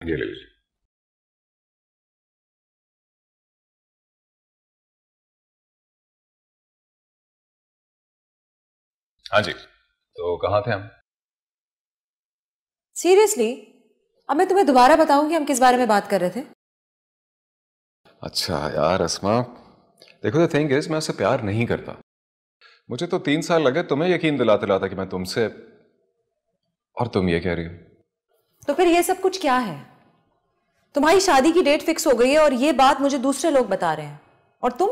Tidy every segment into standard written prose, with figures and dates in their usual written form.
ये ले लीजिए। हाँ जी, तो कहाँ थे हम? सीरियसली, अब मैं तुम्हें दोबारा बताऊं कि हम किस बारे में बात कर रहे थे? अच्छा यार अस्मा, देखो द थिंग इज मैं उससे प्यार नहीं करता। मुझे तो 3 साल लगे तुम्हें यकीन दिलाते लाता कि मैं तुमसे, और तुम ये कह रही हो। तो फिर ये सब कुछ क्या है? तुम्हारी शादी की डेट फिक्स हो गई है और ये बात मुझे दूसरे लोग बता रहे हैं, और तुम?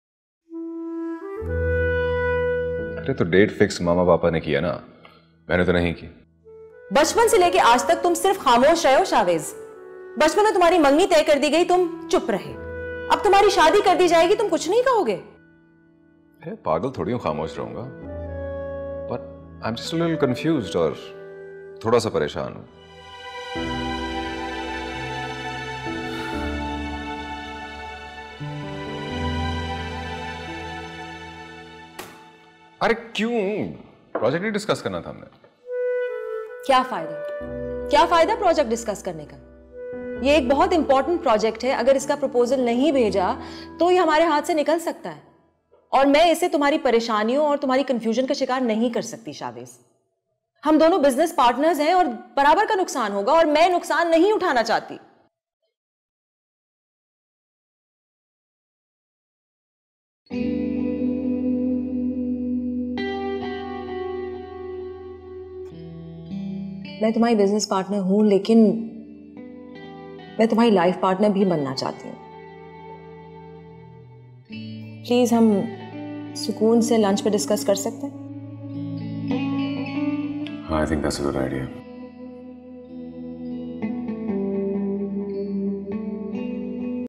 अरे तो डेट फिक्स मामा पापा ने किया ना, मैंने तो नहीं की। बचपन से लेके आज तक तुम सिर्फ खामोश रहे हो शावेज। बचपन में तुम्हारी मंगनी तय कर दी गई, तुम चुप रहे। अब तुम्हारी शादी कर दी जाएगी, तुम कुछ नहीं कहोगे? अरे पागल थोड़ी हूँ खामोश रहूंगा, but I am just a little confused और थोड़ा सा परेशान हूँ। अरे क्यों? प्रोजेक्ट ही डिस्कस करना था हमने। क्या फायदा? क्या फायदा प्रोजेक्ट डिस्कस करने का? ये एक बहुत इंपॉर्टेंट प्रोजेक्ट है। अगर इसका प्रपोजल नहीं भेजा तो ये हमारे हाथ से निकल सकता है, और मैं इसे तुम्हारी परेशानियों और तुम्हारी कंफ्यूजन का शिकार नहीं कर सकती शावेज। हम दोनों बिजनेस पार्टनर्स हैं और बराबर का नुकसान होगा, और मैं नुकसान नहीं उठाना चाहती। मैं तुम्हारी बिजनेस पार्टनर हूं, लेकिन मैं तुम्हारी लाइफ पार्टनर भी बनना चाहती हूँ। प्लीज हम सुकून से लंच पे डिस्कस कर सकते हैं? I think that's a good idea.